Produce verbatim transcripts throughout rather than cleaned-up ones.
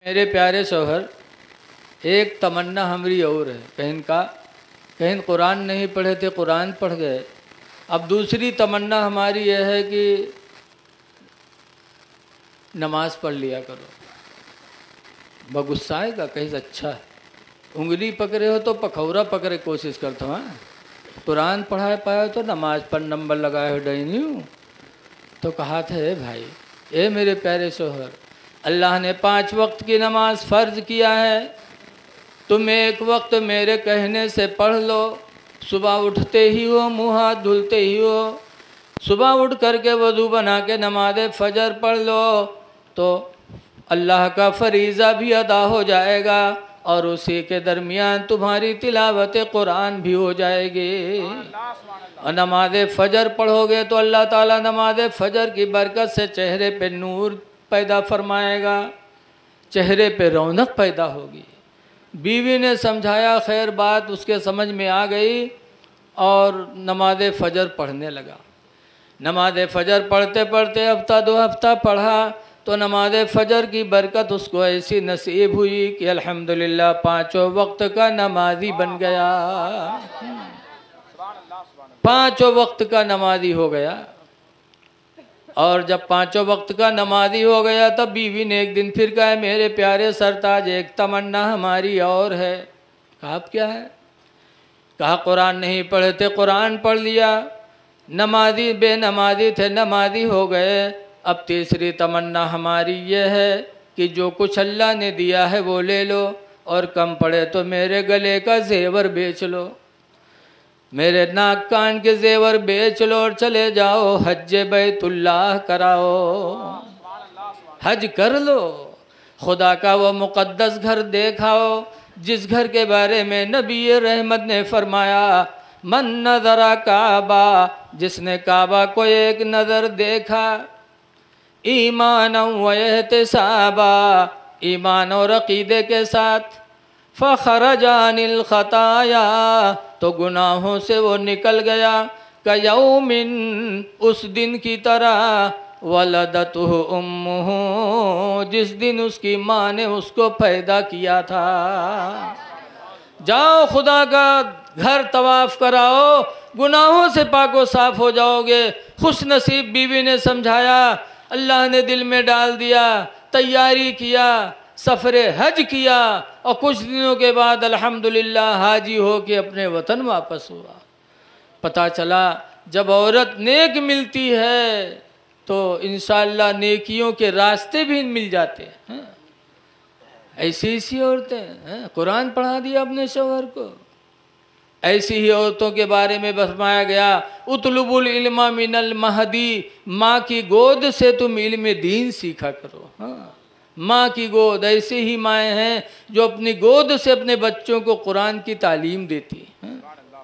मेरे प्यारे शौहर, एक तमन्ना हमारी और है। कहीं का कहीं कुरान नहीं पढ़े थे, कुरान पढ़ गए। अब दूसरी तमन्ना हमारी यह है कि नमाज पढ़ लिया करो। बगुस्सा आएगा कहीं से अच्छा है, उंगली पकड़े हो तो पखौरा पकड़े कोशिश करता हूँ। कुरान पढ़ा पाए तो नमाज पर नंबर लगाए हो डही हूँ। तो कहा था भाई, ए मेरे प्यारे शौहर, अल्लाह ने पांच वक्त की नमाज फ़र्ज किया है, तुम एक वक्त मेरे कहने से पढ़ लो। सुबह उठते ही हो, मुँह हाथ धुलते ही हो, सुबह उठ करके वज़ू बना के नमाज फ़जर पढ़ लो तो अल्लाह का फरीज़ा भी अदा हो जाएगा और उसी के दरमियान तुम्हारी तिलावत कुरान भी हो जाएगी। और नमाज फ़जर पढ़ोगे तो अल्लाह ताला नमाज फ़जर की बरकत से चेहरे पे नूर पैदा फरमाएगा, चेहरे पे रौनक पैदा होगी। बीवी ने समझाया, खैर बात उसके समझ में आ गई और नमाज फ़जर पढ़ने लगा। नमाज फ़जर पढ़ते पढ़ते हफ्ता दो हफ्ता पढ़ा तो नमाज फ़जर की बरकत उसको ऐसी नसीब हुई कि अल्हम्दुलिल्लाह पाँचों वक्त का नमाजी बन गया, पाँचों वक्त का नमाजी हो गया। और जब पाँचों वक्त का नमाजी हो गया तब बीवी ने एक दिन फिर कहा, मेरे प्यारे सरताज, एक तमन्ना हमारी और है। कहा अब क्या है? कहा कुरान नहीं पढ़े थे, कुरान पढ़ लिया, नमाजी बेनमाजी थे, नमाजी हो गए। अब तीसरी तमन्ना हमारी ये है कि जो कुछ अल्लाह ने दिया है वो ले लो और कम पड़े तो मेरे गले का जेवर बेच लो, मेरे नाक कान के जेवर बेच लो और चले जाओ हज बैतुल्लाह कराओ, हज कर लो, खुदा का वो मुक़द्दस घर देखाओ जिस घर के बारे में नबी रहमत ने फरमाया, मन नज़रा काबा, जिसने काबा को एक नज़र देखा, ईमान व एहतिसाबा, ईमान और अक़ीदे के साथ, फ़ख़रजा अनिल ख़ताया, तो गुनाहों से वो निकल गया, कयौमिन, उस दिन की तरह, वलदतुहु उम्मुहु, जिस दिन उसकी माँ ने उसको पैदा किया था। जाओ खुदा का घर तवाफ़ कराओ, गुनाहों से पाको साफ़ हो जाओगे। खुश नसीब बीवी ने समझाया, अल्लाह ने दिल में डाल दिया, तैयारी किया, सफ़रे हज किया और कुछ दिनों के बाद अल्हम्दुलिल्लाह हाजी हो के अपने वतन वापस हुआ। पता चला जब औरत नेक मिलती है तो इंशाअल्लाह नेकियों के रास्ते भी मिल जाते हैं। ऐसी ऐसी औरतें हैं, कुरान पढ़ा दिया अपने शौहर को। ऐसी ही औरतों के बारे में फरमाया गया, उतलुबुल इल्मा मिनल महदी, माँ की गोद से तुम इल्म दीन सीखा करो। हाँ, माँ की गोद, ऐसी ही माएँ हैं जो अपनी गोद से अपने बच्चों को कुरान की तालीम देती हैं।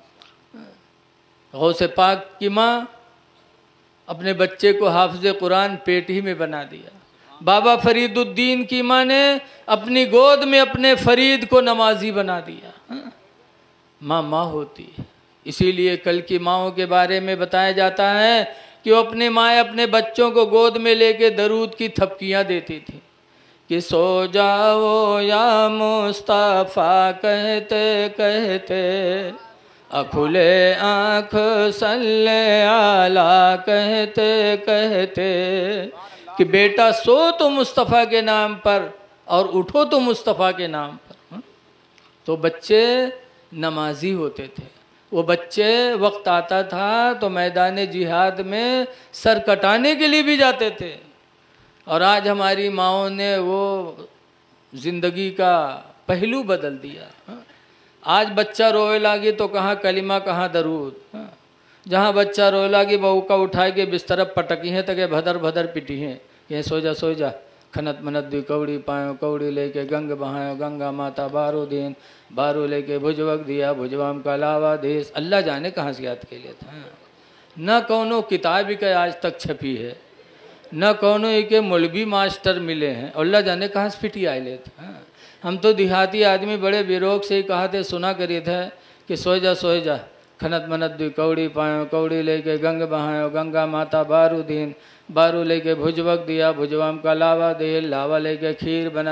गौसे पाक की माँ अपने बच्चे को हाफिज़ कुरान पेट ही में बना दिया। बाबा फरीदुद्दीन की माँ ने अपनी गोद में अपने फरीद को नमाजी बना दिया। हाँ? माँ माँ होती है। इसीलिए कल की माँओं के बारे में बताया जाता है कि वो अपने माँ अपने बच्चों को गोद में लेके दरूद की थपकियाँ देती थी कि सो जाओ या मुस्तफ़ा कहते कहते, अखुले आँख सल्ले आला कहते कहते, कि बेटा सो तो मुस्तफ़ा के नाम पर और उठो तो मुस्तफ़ा के नाम पर। तो बच्चे नमाजी होते थे। वो बच्चे वक्त आता था तो मैदान जिहाद में सर कटाने के लिए भी जाते थे। और आज हमारी माँओं ने वो ज़िंदगी का पहलू बदल दिया। आज बच्चा रोए लागी तो कहाँ कलिमा कहाँ दरूद। जहाँ बच्चा रोए लागी बहू का उठाए के बिस्तर पटकी हैं तक भदर भदर पिटी हैं, ये सो जा सो जा, खनत मनत दी कौड़ी पायो कौड़ी लेके गंग बहायो गंगा माता बारो दिन, बारो लेके भुजवक दिया भुजवाम का लावा देश। अल्लाह जाने कहाँ से याद के लिए था। न कौनो किताब के आज तक छपी है, न कौनो एक मौलवी मास्टर मिले हैं, अल्लाह जाने कहाँ से फिटी आए ले थे। हम तो देहाती आदमी बड़े बेरोग से ही कहा थे, सुना करिए थे कि सोए जा सोए जा, खनत मनत दी कौड़ी पायो कौड़ी लेके गंग बहायो गंगा माता बारू दिन, बारू लेके भुजवक दिया भुजवाम का लावा दे, लावा लेके खीर बनाए,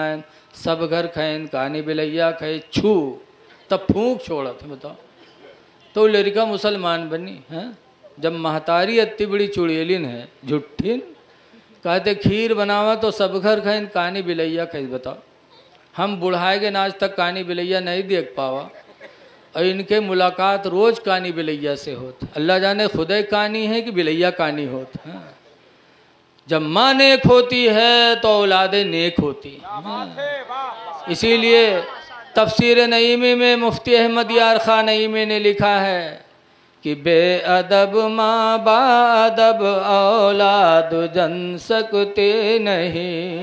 सब घर खैन कहानी बिलैया खे छू तब फूंक छोड़ा था। बताओ तो लड़का मुसलमान बनी है। जब महतारी अत्ती बड़ी चुड़ैलिन है झुट्ठिन कहते खीर बनावा तो सब घर खैन कहानी बिलैया खे। बताओ हम बुढ़ाए के आज तक कहानी बिलैया नहीं देख पावा और इनके मुलाकात रोज कहानी बिलैया से होत। अल्लाह जाने खुदा कहानी है कि बिलैया कहानी होत है। जब माँ नेक होती है तो औलादे नेक होती है। इसीलिए तफसीर नईमी में मुफ्ती अहमद यार खान नईमी ने लिखा है कि बेअदब माँ बादब औलाद जन सकते नहीं।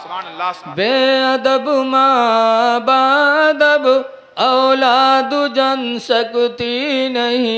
बेअदब माँ बादब औलाद जन सकती नहीं।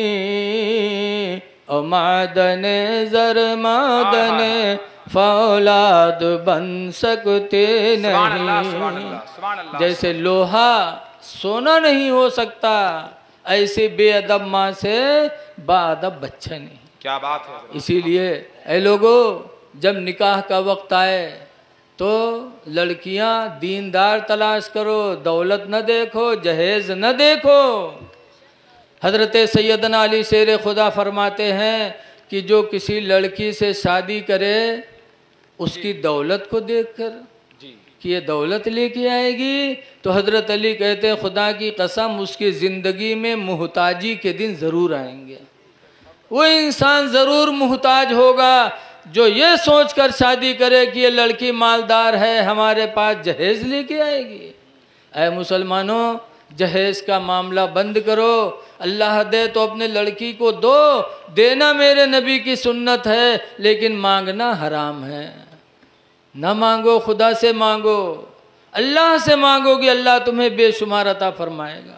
और मादने जर मादने फौलाद बन सकते नहीं। जैसे लोहा सोना नहीं हो सकता ऐसे बेअदब माँ से बाअदब बच्चा नहीं। क्या बात है। इसीलिए ऐ लोगों जब निकाह का वक्त आए तो लड़कियां दीनदार तलाश करो, दौलत न देखो, जहेज न देखो। हजरत सैयदना अली शेर खुदा फरमाते हैं कि जो किसी लड़की से शादी करे उसकी दौलत को देखकर कि ये दौलत लेके आएगी, तो हजरत अली कहते हैं खुदा की कसम उसकी ज़िंदगी में मुहताजी के दिन ज़रूर आएंगे। वो इंसान ज़रूर मुहताज होगा जो ये सोचकर शादी करे कि ये लड़की मालदार है, हमारे पास जहेज लेके आएगी। ऐ मुसलमानों जहेज का मामला बंद करो। अल्लाह दे तो अपने लड़की को दो, देना मेरे नबी की सुन्नत है, लेकिन मांगना हराम है। न मांगो, खुदा से मांगो, अल्लाह से मांगोगे अल्लाह तुम्हें बेशुमार अता फरमाएगा।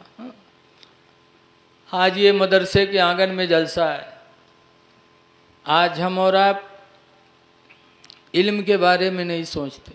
आज ये मदरसे के आंगन में जलसा है। आज हम और आप इल्म के बारे में नहीं सोचते।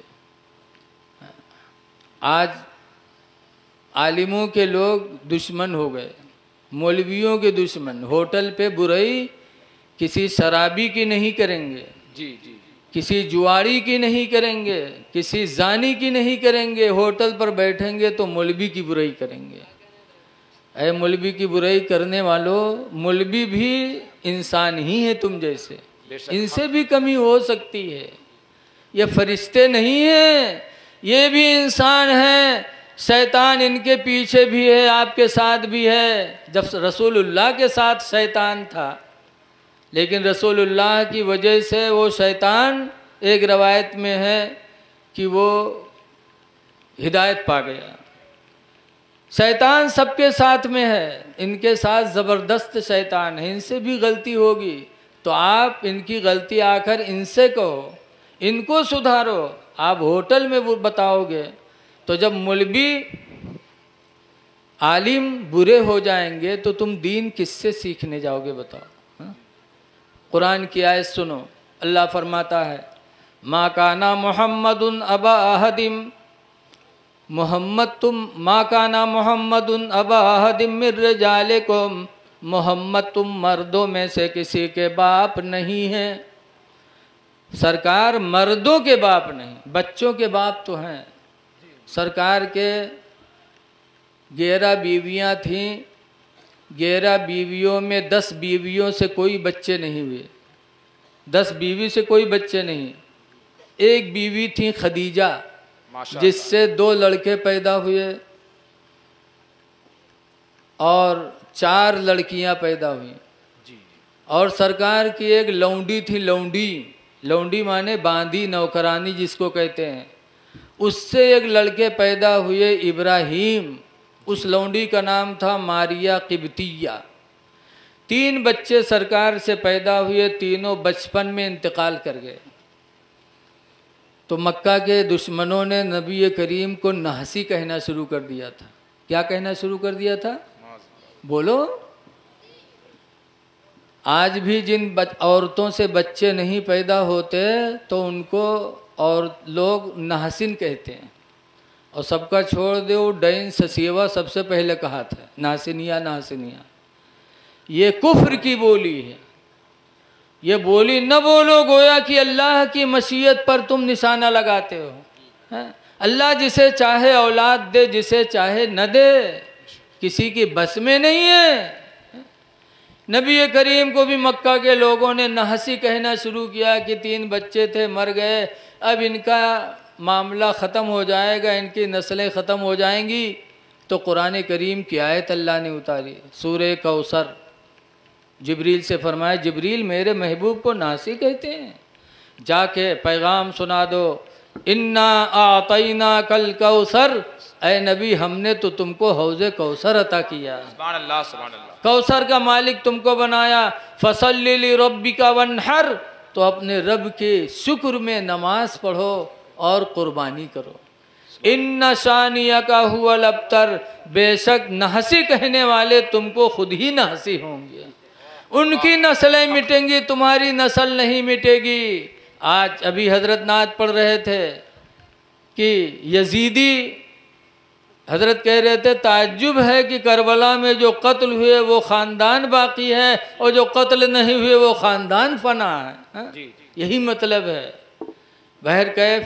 आज आलिमों के लोग दुश्मन हो गए, मौलवियों के दुश्मन। होटल पे बुराई किसी शराबी की नहीं करेंगे जी जी, किसी जुआरी की नहीं करेंगे, किसी जानी की नहीं करेंगे। होटल पर बैठेंगे तो मौलवी की बुराई करेंगे। ऐ मौलवी की बुराई करने वालों, मौलवी भी इंसान ही है तुम जैसे, इनसे भी कमी हो सकती है। ये फरिश्ते नहीं हैं, ये भी इंसान हैं। शैतान इनके पीछे भी है, आपके साथ भी है। जब रसूलुल्लाह के साथ शैतान था, लेकिन रसूलुल्लाह की वजह से वो शैतान एक रवायत में है कि वो हिदायत पा गया। शैतान सबके साथ में है, इनके साथ ज़बरदस्त शैतान है। इनसे भी गलती होगी तो आप इनकी गलती आकर इनसे कहो, इनको सुधारो। आप होटल में वो बताओगे तो जब मौलवी आलिम बुरे हो जाएंगे तो तुम दीन किससे सीखने जाओगे बताओ। हा? कुरान की आयत सुनो, अल्लाह फरमाता है मा काना मुहम्मदुन अबा अहदिम, मोहम्मद तुम मा काना मुहम्मदुन अबा अहदिम मिर रिजालिकुम, मोहम्मद तुम मर्दों में से किसी के बाप नहीं है। सरकार मर्दों के बाप नहीं, बच्चों के बाप तो हैं। सरकार के ग्यारह बीवियां थीं, ग्यारह बीवियों में दस बीवियों से कोई बच्चे नहीं हुए, दस बीवी से कोई बच्चे नहीं। एक बीवी थी खदीजा जिससे दो लड़के पैदा हुए और चार लड़कियां पैदा हुई। और सरकार की एक लौंडी थी, लौंडी लौंडी माने बांदी, नौकरानी जिसको कहते हैं, उससे एक लड़के पैदा हुए इब्राहिम। उस लौंडी का नाम था मारिया किब्तिया। तीन बच्चे सरकार से पैदा हुए, तीनों बचपन में इंतकाल कर गए। तो मक्का के दुश्मनों ने नबी करीम को नहसी कहना शुरू कर दिया था। क्या कहना शुरू कर दिया था बोलो? आज भी जिन औरतों से बच्चे नहीं पैदा होते तो उनको और लोग नाहसिन कहते हैं। और सबका छोड़ दो, डैन ससीवा सबसे पहले कहा था, नाहसिनिया नाहसिनिया। ये कुफ्र की बोली है। ये बोली न बोलो गोया कि अल्लाह की मशीयत पर तुम निशाना लगाते हो। है? अल्लाह जिसे चाहे औलाद दे, जिसे चाहे न दे, किसी की बस में नहीं है। नबी करीम को भी मक्का के लोगों ने नहसी कहना शुरू किया कि तीन बच्चे थे मर गए, अब इनका मामला ख़त्म हो जाएगा, इनकी नस्लें ख़त्म हो जाएंगी। तो कुरान करीम की आयत अल्लाह ने उतारी, सूरे कौसर। जिब्रील से फरमाया, जिब्रील मेरे महबूब को नासी कहते हैं, जाके पैगाम सुना दो, इन्ना आतैना कल कौसर, ऐ नबी हमने तो तुमको हौज़े कौसर अता किया। सुभान अल्लाह, सुभान अल्लाह। कौसर का मालिक तुमको बनाया। फसल्लि लिरब्बिका वन्हर, तो अपने रब के शुक्र में नमाज पढ़ो और कुर्बानी करो। इन्ना शानियका हुवल अब्तर, बेशक नहसी कहने वाले तुमको खुद ही नहसी होंगे, उनकी नस्लें मिटेंगी, तुम्हारी नस्ल नहीं मिटेगी। आज अभी हजरत नात पढ़ रहे थे कि यजीदी हजरत कह रहे थे, ताज्जुब है कि करबला में जो कत्ल हुए वो ख़ानदान बाकी है और जो कत्ल नहीं हुए वो ख़ानदान फना है। जी, जी। यही मतलब है। बहर कैफ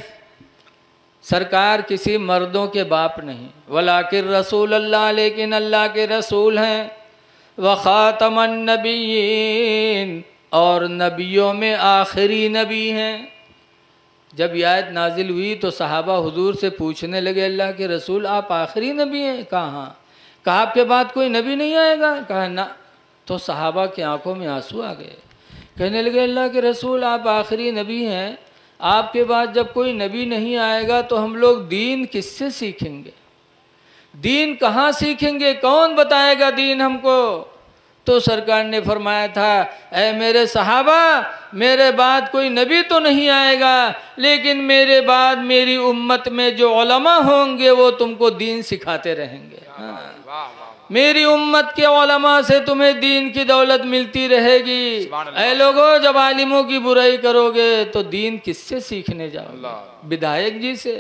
सरकार किसी मर्दों के बाप नहीं, वलाकिन रसूल अल्लाह, लेकिन अल्लाह के रसूल हैं। व ख़ातमन नबीयीन, और नबियों में आखिरी नबी हैं। जब ये आयत नाजिल हुई तो सहाबा हुजूर से पूछने लगे, अल्लाह के रसूल आप आखिरी नबी हैं? कहाँ? कहा आपके बाद कोई नबी नहीं आएगा? कहा ना। तो सहाबा की आंखों में आंसू आ गए, कहने लगे अल्लाह के रसूल आप आखिरी नबी हैं, आपके बाद जब कोई नबी नहीं आएगा तो हम लोग दीन किससे सीखेंगे? दीन कहाँ सीखेंगे? कौन बताएगा दीन हमको? तो सरकार ने फरमाया था, ऐ मेरे सहाबा, मेरे बाद कोई नबी तो नहीं आएगा, लेकिन मेरे बाद मेरी उम्मत में जो उलमा होंगे वो तुमको दीन सिखाते रहेंगे। हाँ। मेरी उम्मत के उलमा से तुम्हें दीन की दौलत मिलती रहेगी। ऐ लोगों, जब आलिमों की बुराई करोगे तो दीन किससे सीखने जाओगे? विधायक जी से,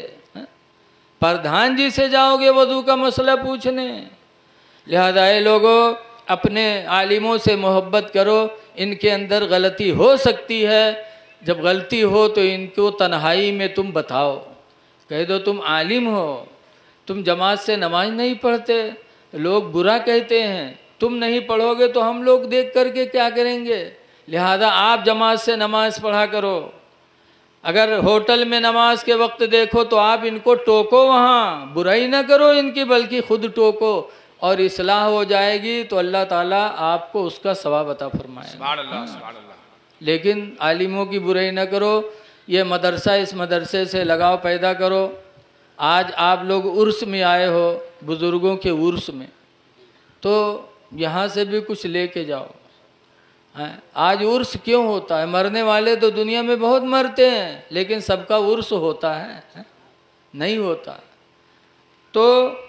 प्रधान जी से जाओगे वजू का मसला पूछने? लिहाजा ऐ लोगों, अपने आलिमों से मोहब्बत करो। इनके अंदर गलती हो सकती है, जब गलती हो तो इनको तन्हाई में तुम बताओ, कह दो तुम आलिम हो, तुम जमात से नमाज नहीं पढ़ते, लोग बुरा कहते हैं, तुम नहीं पढ़ोगे तो हम लोग देख करके क्या करेंगे? लिहाजा आप जमात से नमाज पढ़ा करो। अगर होटल में नमाज के वक्त देखो तो आप इनको टोको, वहाँ बुराई ना करो इनकी, बल्कि खुद टोको और इस्लाह हो जाएगी तो अल्लाह ताला आपको उसका सवाब अता फरमाएगा। सुभान अल्लाह, सुभान अल्लाह। लेकिन आलिमों की बुराई न करो। ये मदरसा, इस मदरसे से लगाव पैदा करो। आज आप लोग उर्स में आए हो, बुज़ुर्गों के उर्स में, तो यहाँ से भी कुछ लेके जाओ। हैं? आज उर्स क्यों होता है? मरने वाले तो दुनिया में बहुत मरते हैं, लेकिन सबका उर्स होता है? है? नहीं होता। तो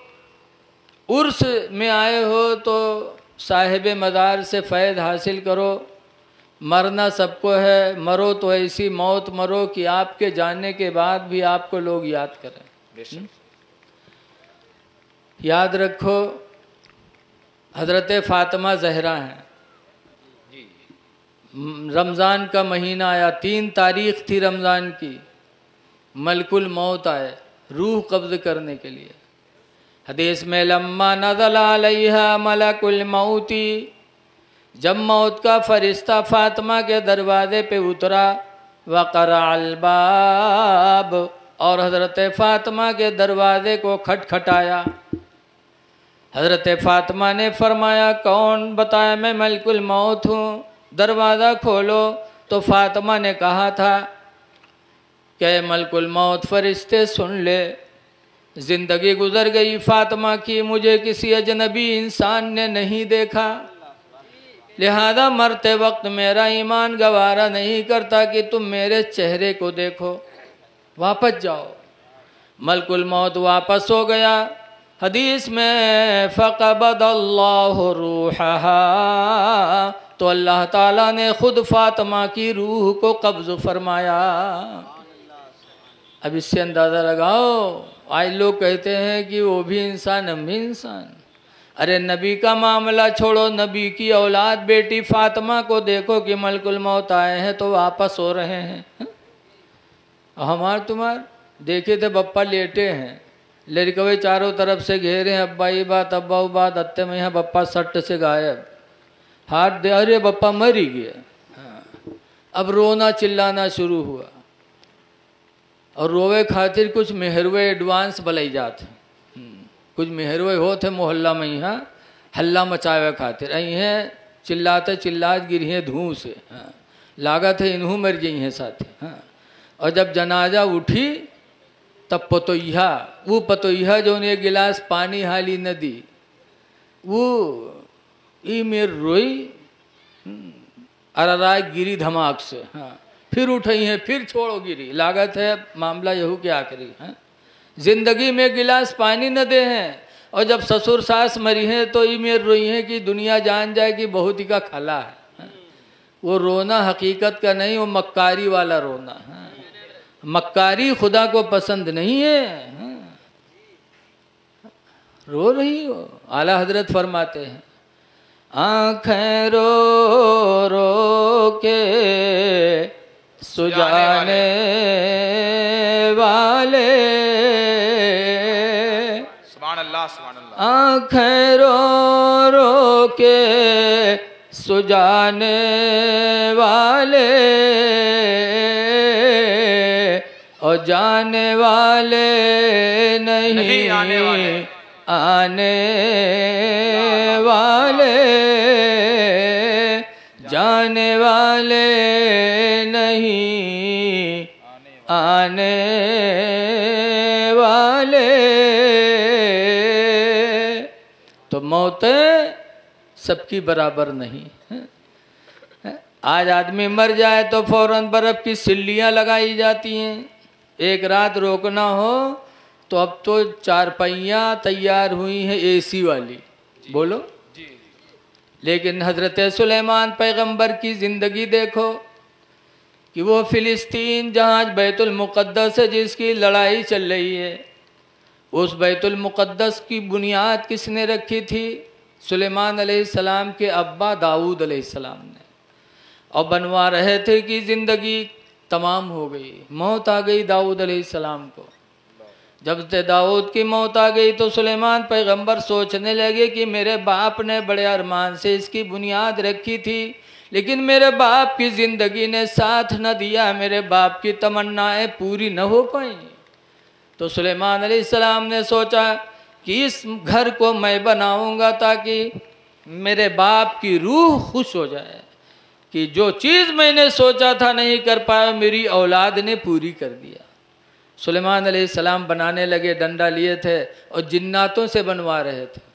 उर्स में आए हो तो साहिब मदार से फ़ैद हासिल करो। मरना सबको है, मरो तो ऐसी मौत मरो कि आपके जाने के बाद भी आपको लोग याद करें। याद रखो, हज़रत फ़ातिमा ज़हरा हैं। रमज़ान का महीना आया, तीन तारीख़ थी रमज़ान की, मलकुल मौत आए रूह कब्ज़ करने के लिए। हदीस में लम्मा नज़ल अलैहा मलकुल मौती, जब मौत का फरिश्ता फ़ातिमा के दरवाज़े पे उतरा, वक़रा अल बाब, और हज़रत फ़ातिमा के दरवाज़े को खटखटाया। हज़रत फ़ातिमा ने फरमाया, कौन बताया मैं मलकुल मौत हूँ, दरवाज़ा खोलो। तो फ़ातिमा ने कहा था कि मलकुल मौत फरिश्ते सुन ले, ज़िंदगी गुज़र गई फ़ातिमा की, मुझे किसी अजनबी इंसान ने नहीं देखा, लिहाजा मरते वक्त मेरा ईमान गवारा नहीं करता कि तुम मेरे चेहरे को देखो, वापस जाओ। मलकुल मौत वापस हो गया। हदीस में फ़क़बदल्लाहु रूहहा, तो अल्लाह ताला ने खुद फ़ातिमा की रूह को कब्ज़ फरमाया। अब इससे अंदाज़ा लगाओ, आज लोग कहते हैं कि वो भी इंसान हम भी इंसान। अरे नबी का मामला छोड़ो, नबी की औलाद बेटी फ़ातिमा को देखो कि मलकुल मौत आए हैं तो वापस हो रहे हैं। हमार तुम्हार देखे थे बप्पा लेटे हैं, लड़कवे चारों तरफ से घेरे हैं, अब्बा ये बात अब्बा वो बात, अत्ते में यहाँ बप्पा सट से गायब, हाथ दे, अरे बप्पा मर ही गया। हाँ। अब रोना चिल्लाना शुरू हुआ, और रोवे खातिर कुछ मेहरवे एडवांस बलाई जाते, कुछ मेहरवे हो थे मोहल्ला में यहाँ हल्ला मचावे खातिर, अं चिल्लाते चिल्लात गिरी हैं धूँ से। हाँ। लागत है इन्हू मर गई हैं साथे। हाँ। और जब जनाजा उठी तब पतोइहा, वो पतोइहा जो ने गिलास पानी हाली न दी, वो ई मेर रोई अराराय गिरी धमाक से। हाँ। फिर उठी हैं, फिर छोड़ो गिरी, लागत है मामला यहू के आखिरी। हाँ। जिंदगी में गिलास पानी न दे हैं, और जब ससुर सास मरी हैं तो ई मेर रोई हैं कि दुनिया जान जाए कि बहुत ही का खला है। हाँ। वो रोना हकीकत का नहीं, वो मक्कारी वाला रोना। हाँ। मक्कारी खुदा को पसंद नहीं है। हाँ। रो रही हो, आला हजरत फरमाते हैं, आँखें रो रो के सुजाने वाले, सुभान अल्लाह सुभान अल्लाह, आँखें रो रो के सुजाने वाले, और जाने वाले नहीं, नहीं आने वाले, आने वाले, जाने वाले नहीं, आने वाले। तो मौतें सबकी बराबर नहीं है। आज आदमी मर जाए तो फौरन बर्फ की सिल्लियाँ लगाई जाती हैं, एक रात रोकना हो तो अब तो चारपाइयाँ तैयार हुई हैं एसी वाली, बोलो। लेकिन हजरत सुलेमान पैगंबर की ज़िंदगी देखो कि वो फ़िलिस्तीन जहाँ बैतुल मुक़द्दस है, जिसकी लड़ाई चल रही है, उस बैतुल मुक़द्दस की बुनियाद किसने रखी थी? सुलेमान अलैहिस्सलाम के अब्बा दाऊद अलैहिस्सलाम ने। और बनवा रहे थे कि ज़िंदगी तमाम हो गई, मौत आ गई दाऊद अलैहिस्सलाम को। जब से दाऊद की मौत आ गई तो सुलेमान पैगंबर सोचने लगे कि मेरे बाप ने बड़े अरमान से इसकी बुनियाद रखी थी, लेकिन मेरे बाप की ज़िंदगी ने साथ न दिया, मेरे बाप की तमन्नाएं पूरी न हो पाई। तो सुलेमान अलैहिस्सलाम ने सोचा कि इस घर को मैं बनाऊंगा ताकि मेरे बाप की रूह खुश हो जाए कि जो चीज़ मैंने सोचा था नहीं कर पाया, मेरी औलाद ने पूरी कर दिया। सुलेमान अलैहिस्सलाम बनाने लगे, डंडा लिए थे और जिन्नातों से बनवा रहे थे।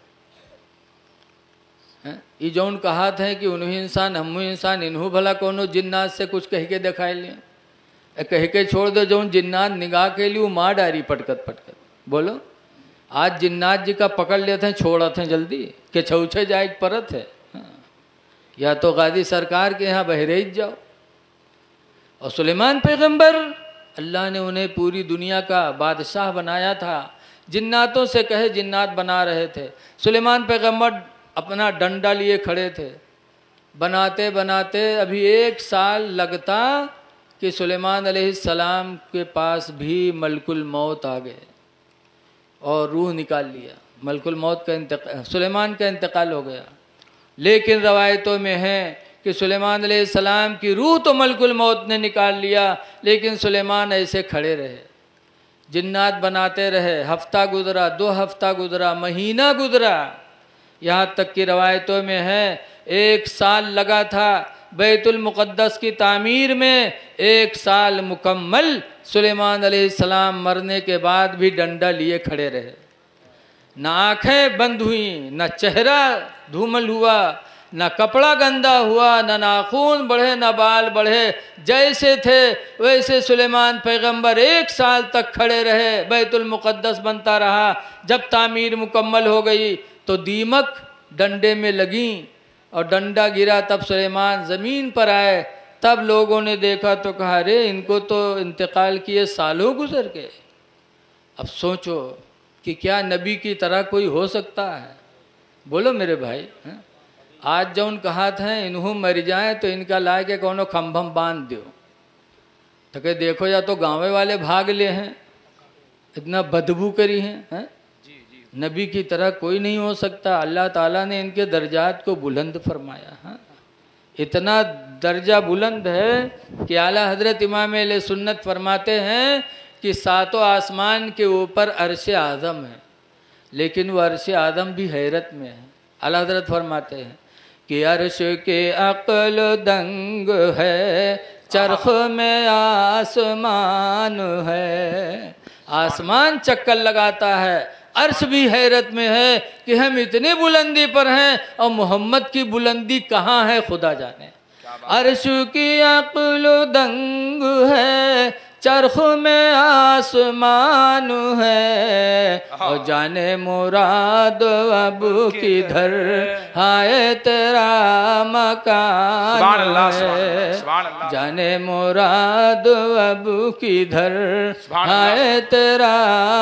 ये जौन कहा था कि उन्हीं इंसान हमू इंसान, इन्हू भला कोनो जिन्नात से कुछ कह के दिखाए लिया, कह के छोड़ दो। जौन जिन्नात निगाह के लिए माँ डारी पटकत पटकत, बोलो। आज जिन्नात जी का पकड़ लेते हैं, छोड़त हैं जल्दी के छौछे जाए परत है। हाँ। या तो गादी सरकार के यहाँ बहरेज जाओ। और सुलेमान पैगंबर, अल्लाह ने उन्हें पूरी दुनिया का बादशाह बनाया था। जिन्नातों से कहे जिन्नात बना रहे थे, सुलेमान पैगंबर अपना डंडा लिए खड़े थे। बनाते बनाते अभी एक साल लगता कि सुलेमान अलैहिस्सलाम के पास भी मलकुल मौत आ गए और रूह निकाल लिया। मलकुल मौत का इंतकाल, सुलेमान का इंतकाल हो गया। लेकिन रवायतों में है कि सुलेमान अलैहिस्सलाम की रूह तो मलकुल मौत ने निकाल लिया, लेकिन सुलेमान ऐसे खड़े रहे, जिन्नात बनाते रहे। हफ्ता गुजरा, दो हफ्ता गुजरा, महीना गुजरा, यहाँ तक कि रवायतों में है एक साल लगा था बैतुल मुक़द्दस की तामीर में। एक साल मुकम्मल सुलेमान अलैहिस्सलाम मरने के बाद भी डंडा लिए खड़े रहे। न आँखें बंद हुई, न चेहरा धूमल हुआ, न कपड़ा गंदा हुआ, न नाखून बढ़े, न बाल बढ़े, जैसे थे वैसे सुलेमान पैगंबर एक साल तक खड़े रहे। बैतुल मुक़द्दस बनता रहा। जब तामीर मुकम्मल हो गई तो दीमक डंडे में लगी और डंडा गिरा, तब सुलेमान ज़मीन पर आए। तब लोगों ने देखा तो कहा, अरे इनको तो इंतकाल किए सालों गुजर गए। अब सोचो कि क्या नबी की तरह कोई हो सकता है? बोलो मेरे भाई। है? आज जौन कहा था इन्हों मर जाए तो इनका ला के कोनो खम्भम बांध दो, तो कहे देखो या तो गाँव वाले भाग ले हैं इतना बदबू करी है, है? नबी की तरह कोई नहीं हो सकता। अल्लाह ताला ने इनके दर्जात को बुलंद फरमाया। हाँ, इतना दर्जा बुलंद है कि आला हजरत इमाम अहले सुन्नत फरमाते हैं कि सातों आसमान के ऊपर अर्श आज़म है, लेकिन वो अर्श आज़म भी हैरत में है। आला हजरत फरमाते हैं कि अर्श के अक्ल दंग है, चरख में आसमान है। आसमान चक्कर लगाता है, अर्श भी हैरत में है कि हम इतने बुलंदी पर हैं और मोहम्मद की बुलंदी कहाँ है खुदा जाने। अर्श की अक्ल दंग है, चरख में आसमान है, और जाने मुराद अब किधर हाय तेरा मकान है। जाने मुराद अब किधर हाय तेरा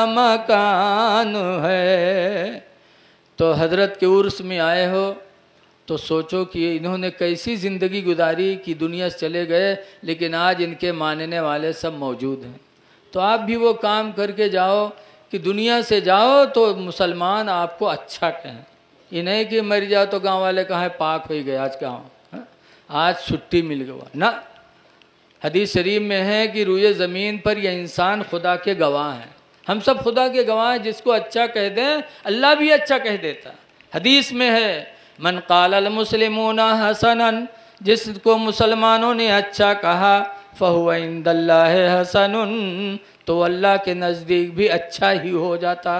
मकान है। तो हजरत के उर्स में आए हो तो सोचो कि इन्होंने कैसी ज़िंदगी गुजारी कि दुनिया से चले गए, लेकिन आज इनके मानने वाले सब मौजूद हैं। तो आप भी वो काम करके जाओ कि दुनिया से जाओ तो मुसलमान आपको अच्छा कहें। ये नहीं कि मर जाओ तो गांव वाले कहाँ पाक हो गए, आज गाँव आज छुट्टी मिल गया ना। हदीस शरीफ में है कि रुए ज़मीन पर यह इंसान खुदा के गवाह हैं। हम सब खुदा के गवाह हैं। जिसको अच्छा कह दें अल्लाह भी अच्छा कह देता। हदीस में है मन कालल मुस्लिमूना हसनन, जिसको मुसलमानों ने अच्छा कहा फ़हुव इंदल्लाह हसनुन, तो अल्लाह के नज़दीक भी अच्छा ही हो जाता।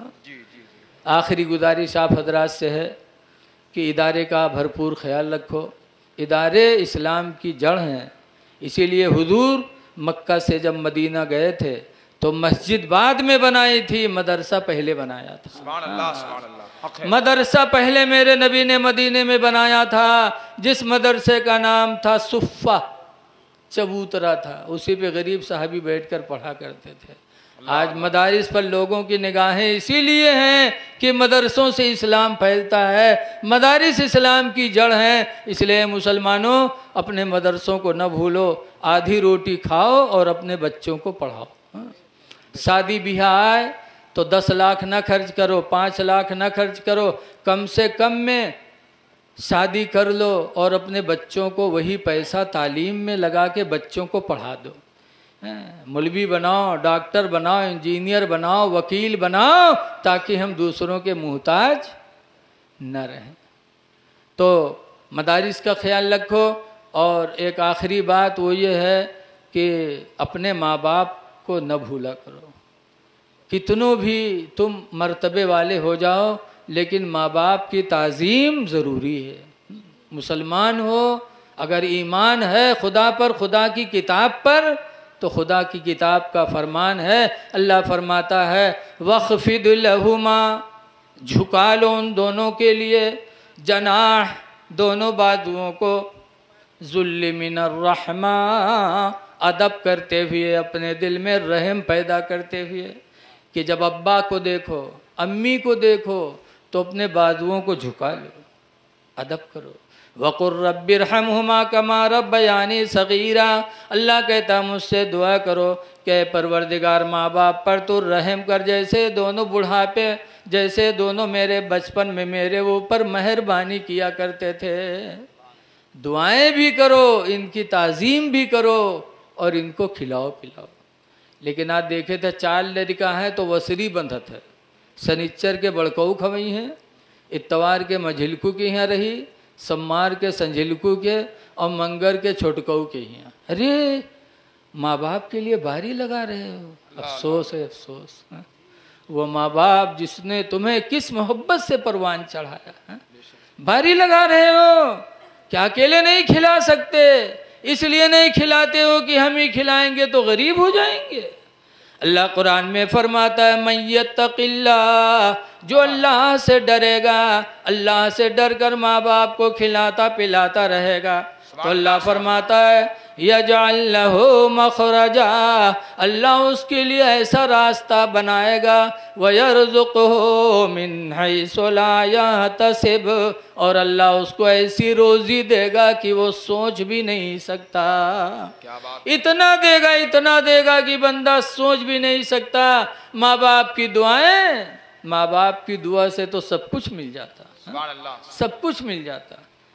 आखिरी गुजारिश आप हजरात से है कि इदारे का भरपूर ख्याल रखो। इदारे इस्लाम की जड़ हैं, इसीलिए हुजूर मक्का से जब मदीना गए थे तो मस्जिद बाद में बनाई थी, मदरसा पहले बनाया था। सुभान अल्लाह, सुभान अल्लाह। मदरसा पहले मेरे नबी ने मदीने में बनाया था, जिस मदरसे का नाम था सुफ़ा, चबूतरा था, उसी पे गरीब साहबी बैठकर पढ़ा करते थे। आज मदारिस पर लोगों की निगाहें इसीलिए हैं कि मदरसों से इस्लाम फैलता है। मदारिस इस्लाम की जड़ हैं, इसलिए मुसलमानों अपने मदरसों को न भूलो। आधी रोटी खाओ और अपने बच्चों को पढ़ाओ। शादी ब्याह आए तो दस लाख ना खर्च करो, पाँच लाख ना खर्च करो, कम से कम में शादी कर लो और अपने बच्चों को वही पैसा तालीम में लगा के बच्चों को पढ़ा दो। मौलवी बनाओ, डॉक्टर बनाओ, इंजीनियर बनाओ, वकील बनाओ, ताकि हम दूसरों के मुहताज न रहें। तो मदारिस का ख्याल रखो। और एक आखिरी बात वो ये है कि अपने माँ बाप को न भूला करो। कितनों भी तुम मर्तबे वाले हो जाओ, लेकिन माँ बाप की ताज़ीम ज़रूरी है। मुसलमान हो, अगर ईमान है खुदा पर, खुदा की किताब पर, तो खुदा की किताब का फरमान है, अल्लाह फरमाता है वक़्फ़िद लहुमा, झुका लो उन दोनों के लिए, जनाह, दोनों बाजुओं को, ज़ुल्ल मिनर रहमा, अदब करते हुए, अपने दिल में रहम पैदा करते हुए कि जब अब्बा को देखो, अम्मी को देखो तो अपने बाजुओं को झुका लो, अदब करो। वक़ुर रब्बिरहमहुमा कमा रब्बयानी सगीरा, अल्लाह कहता मुझसे दुआ करो कि परवरदिगार माँ बाप पर तो रहम कर, जैसे दोनों बुढ़ापे, जैसे दोनों मेरे बचपन में मेरे ऊपर मेहरबानी किया करते थे। दुआएं भी करो, इनकी ताज़ीम भी करो और इनको खिलाओ पिलाओ। लेकिन आज देखे थे चार लड़का है तो वसरी बंधत है, सनिच्चर के बड़कऊ खवई हैं, इतवार के मझिलकू के यहाँ रही, सम्मार के संझिलकू के और मंगर के छोटकऊ के यहाँ। अरे माँ बाप के लिए बारी लगा रहे हो, अफसोस है अफसोस। है? वो माँ बाप जिसने तुम्हें किस मोहब्बत से परवान चढ़ाया है? बारी लगा रहे हो। क्या अकेले नहीं खिला सकते? इसलिए नहीं खिलाते हो कि हम ही खिलाएंगे तो गरीब हो जाएंगे। अल्लाह कुरान में फरमाता है मय्यत्तक़िल्लाह, जो अल्लाह से डरेगा, अल्लाह से डर कर माँ बाप को खिलाता पिलाता रहेगा, तो अल्लाह फरमाता है यजअल लहू मखरजा, अल्लाह उसके लिए ऐसा रास्ता बनाएगा, वयरज़ुक़हू मिन हैसु ला यहतसिब, और अल्लाह उसको ऐसी रोज़ी देगा कि वो सोच भी नहीं सकता। क्या बात। इतना देगा, इतना देगा कि बंदा सोच भी नहीं सकता। माँ बाप की दुआएं, माँ बाप की दुआ से तो सब कुछ मिल जाता, सुभान अल्लाह। सब कुछ मिल जाता।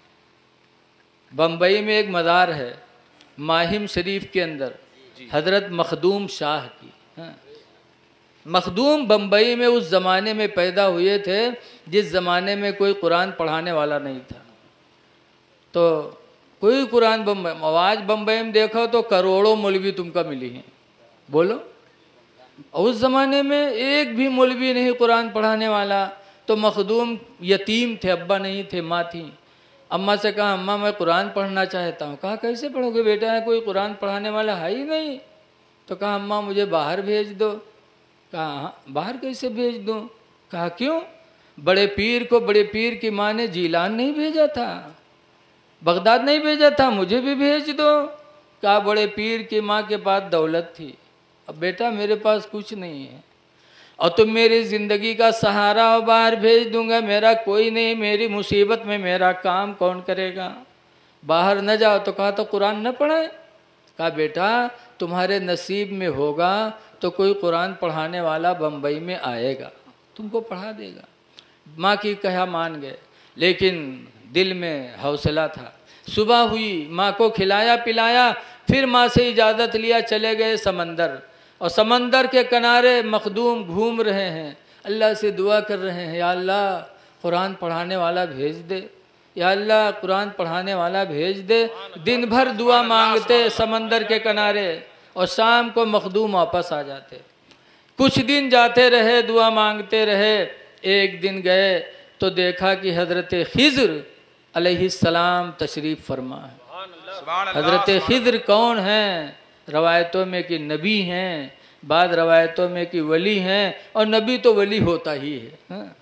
बम्बई में एक मज़ार है माहिम शरीफ के अंदर, हज़रत मखदूम शाह की। हाँ। मखदूम बम्बई में उस ज़माने में पैदा हुए थे जिस ज़माने में कोई कुरान पढ़ाने वाला नहीं था। तो कोई कुरान बम्बई, आवाज़ बम्बई में देखो तो करोड़ों मौलवी तुमको मिली हैं, बोलो। उस ज़माने में एक भी मौलवी नहीं कुरान पढ़ाने वाला। तो मखदूम यतीम थे, अब्बा नहीं थे, माँ थी। अम्मा से कहा अम्मा मैं कुरान पढ़ना चाहता हूँ। कहा कैसे पढ़ोगे बेटा, है कोई कुरान पढ़ाने वाला है ही नहीं। तो कहा अम्मा मुझे बाहर भेज दो। कहा हाँ बाहर कैसे भेज दूँ। कहा क्यों, बड़े पीर को, बड़े पीर की माँ ने जीलान नहीं भेजा था, बगदाद नहीं भेजा था, मुझे भी भेज दो। कहा बड़े पीर की माँ के पास दौलत थी, अब बेटा मेरे पास कुछ नहीं है, और तुम मेरी ज़िंदगी का सहारा हो, बाहर भेज दूंगा, मेरा कोई नहीं, मेरी मुसीबत में मेरा काम कौन करेगा, बाहर न जाओ। तो कहा तो कुरान न पढ़े। कहा बेटा तुम्हारे नसीब में होगा तो कोई कुरान पढ़ाने वाला बम्बई में आएगा, तुमको पढ़ा देगा। माँ की कहा मान गए, लेकिन दिल में हौसला था। सुबह हुई, माँ को खिलाया पिलाया, फिर माँ से इजाज़त लिया, चले गए समंदर। और समंदर के किनारे मखदूम घूम रहे हैं, अल्लाह से दुआ कर रहे हैं, या अल्लाह कुरान पढ़ाने वाला भेज दे, या अल्लाह कुरान पढ़ाने वाला भेज दे। दिन भर दुआ मांगते समंदर के किनारे, और शाम को मखदूम वापस आ जाते। कुछ दिन जाते रहे, दुआ मांगते रहे। एक दिन गए तो देखा कि हज़रत खिज़्र अलैहिस्सलाम तशरीफ़ फरमा है। हज़रत खिज़्र कौन हैं? रवायतों में कि नबी हैं, बाद रवायतों में कि वली हैं, और नबी तो वली होता ही है।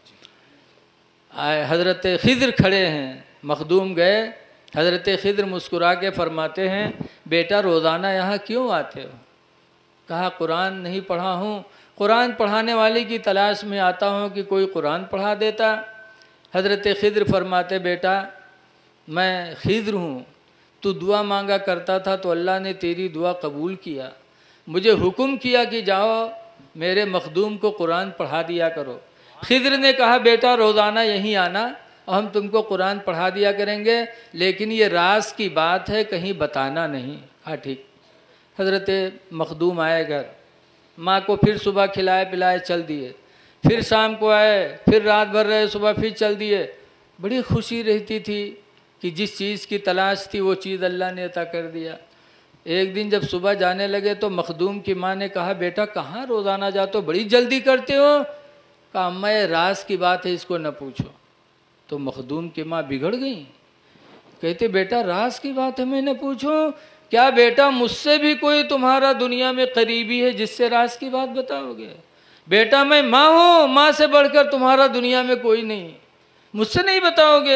हाँ। हज़रत खिज़्र खड़े हैं, मखदूम गए, हज़रत खिज़्र मुस्कुरा के फरमाते हैं बेटा रोज़ाना यहाँ क्यों आते हो? कहा कुरान नहीं पढ़ा हूँ, कुरान पढ़ाने वाले की तलाश में आता हूँ कि कोई कुरान पढ़ा देता। हज़रत खिज़्र फरमाते बेटा मैं खिज़्र हूँ, तू दुआ मांगा करता था तो अल्लाह ने तेरी दुआ कबूल किया, मुझे हुक्म किया कि जाओ मेरे मखदूम को कुरान पढ़ा दिया करो। खिज़्र ने कहा बेटा रोज़ाना यहीं आना और हम तुमको कुरान पढ़ा दिया करेंगे, लेकिन ये राज की बात है, कहीं बताना नहीं। हाँ ठीक। हज़रत मखदूम आए घर, माँ को फिर सुबह खिलाए पिलाए चल दिए, फिर शाम को आए, फिर रात भर रहे, सुबह फिर चल दिए। बड़ी खुशी रहती थी कि जिस चीज़ की तलाश थी वो चीज़ अल्लाह ने अता कर दिया। एक दिन जब सुबह जाने लगे तो मखदूम की माँ ने कहा बेटा कहाँ रोज़ाना जाते हो, बड़ी जल्दी करते हो? कहा अम्मा ये राज की बात है, इसको न पूछो। तो मखदूम की माँ बिगड़ गई, कहते बेटा राज की बात है मैं न पूछूं? क्या बेटा मुझसे भी कोई तुम्हारा दुनिया में करीबी है जिससे राज की बात बताओगे? बेटा मैं माँ हूँ, माँ से बढ़कर तुम्हारा दुनिया में कोई नहीं, मुझसे नहीं बताओगे?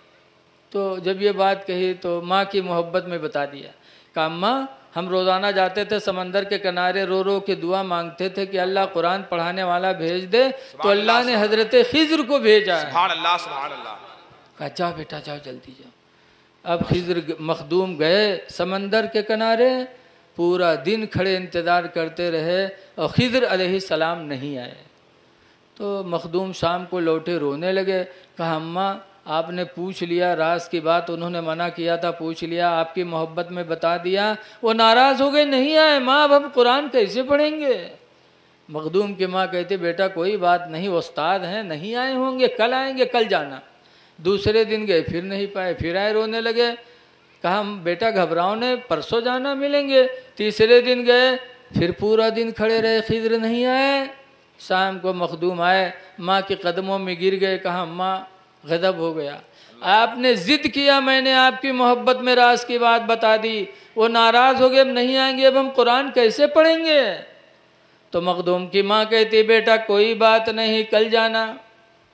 तो जब ये बात कही तो माँ की मोहब्बत में बता दिया। कहा अम्मा हम रोज़ाना जाते थे समंदर के किनारे, रो रो के दुआ मांगते थे कि अल्लाह कुरान पढ़ाने वाला भेज दे, तो अल्लाह ने हज़रत खिज़्र को भेजा है। सुभान अल्लाह, सुभान अल्लाह। कहा जाओ बेटा जाओ जल्दी जाओ। अब खिज़्र मखदूम गए समंदर के किनारे, पूरा दिन खड़े इंतज़ार करते रहे और खिज़्र अलैहिस्सलाम नहीं आए। तो मखदूम शाम को लौटे, रोने लगे। कहा अम्मा आपने पूछ लिया राज की बात, उन्होंने मना किया था, पूछ लिया, आपकी मोहब्बत में बता दिया, वो नाराज़ हो गए, नहीं आए। माँ अब हम कुरान कैसे पढ़ेंगे? मखदूम की माँ कहती बेटा कोई बात नहीं, उस्ताद हैं, नहीं आए होंगे, कल आएंगे, कल जाना। दूसरे दिन गए, फिर नहीं पाए, फिर आए, रोने लगे। कहा हम बेटा घबराओ ने, परसों जाना मिलेंगे। तीसरे दिन गए, फिर पूरा दिन खड़े रहे, खिज़्र नहीं आए। शाम को मखदूम आए, माँ के कदमों में गिर गए। कहा अम्मा गज़ब हो गया, आपने ज़िद किया, मैंने आपकी मोहब्बत में राज की बात बता दी, वो नाराज़ हो गए, अब नहीं आएंगे, अब हम कुरान कैसे पढ़ेंगे? तो मखदूम की माँ कहती बेटा कोई बात नहीं, कल जाना।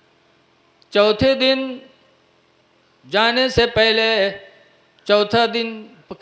चौथे दिन जाने से पहले, चौथा दिन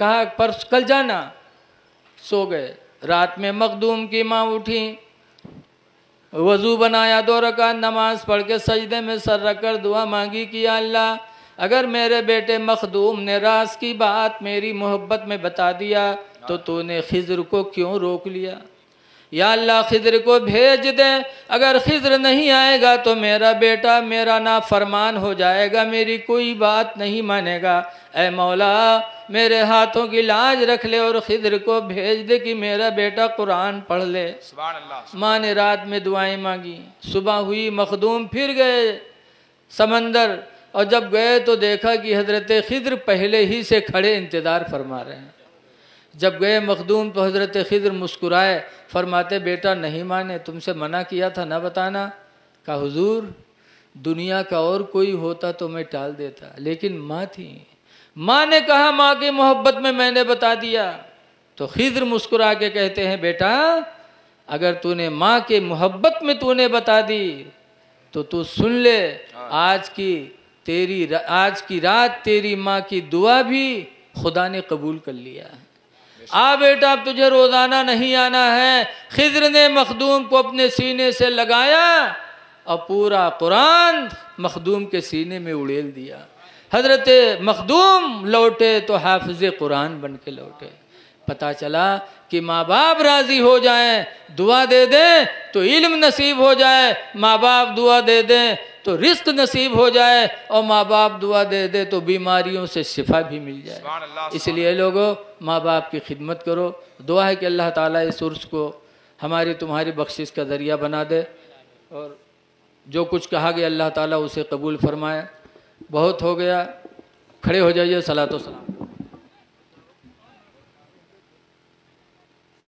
कहा परस कल जाना। सो गए। रात में मखदूम की माँ उठी, वज़ू बनाया, दो रकात नमाज पढ़ के सजदे में सर रखकर दुआ मांगी कि या अल्लाह, अगर मेरे बेटे मखदूम ने राज की बात मेरी मोहब्बत में बता दिया तो तूने खिज़र को क्यों रोक लिया। या अल्लाह खिज़र को भेज दे, अगर खिज़र नहीं आएगा तो मेरा बेटा मेरा नाफरमान हो जाएगा, मेरी कोई बात नहीं मानेगा। ऐ मौला, मेरे हाथों की लाज रख ले और खिज़र को भेज दे कि मेरा बेटा कुरान पढ़ ले। सुभान अल्लाह। माँ ने रात में दुआएं मांगी। सुबह हुई, मखदूम फिर गए समंदर, और जब गए तो देखा कि हज़रत खिज़र पहले ही से खड़े इंतज़ार फरमा रहे हैं। जब गए मखदूम तो हज़रत खिज़र मुस्कुराए, फरमाते बेटा नहीं माने, तुमसे मना किया था ना बताना। कहा हुजूर, दुनिया का और कोई होता तो मैं टाल देता, लेकिन माँ थी। माँ ने कहा माँ की मोहब्बत में मैंने बता दिया। तो खिज़र मुस्कुरा के कहते हैं बेटा, अगर तूने माँ के मोहब्बत में तूने बता दी तो तू सुन ले, आज की तेरी आज की रात तेरी माँ की दुआ भी खुदा ने कबूल कर लिया है। आ बेटा, अब तुझे रोज़ाना नहीं आना है। खिज़र ने मखदूम को अपने सीने से लगाया और पूरा कुरान मखदूम के सीने में उड़ेल दिया। हज़रत मखदूम लौटे तो हाफिज़ कुरान बन के लौटे। पता चला कि माँ बाप राज़ी हो जाएं, दुआ दे दें तो इल्म नसीब हो जाए, माँ बाप दुआ दे दें तो रिस्क नसीब हो जाए, और माँ बाप दुआ दे दे तो बीमारियों से शिफा भी मिल जाए। इसलिए लोगों, माँ बाप की खिदमत करो। दुआ है कि अल्लाह ताला इस उर्स को हमारी तुम्हारी बख्शिश का ज़रिया बना दे, और जो कुछ कहा गया अल्लाह ताला उसे कबूल फरमाए। बहुत हो गया, खड़े हो जाइए, सलातो सलाम।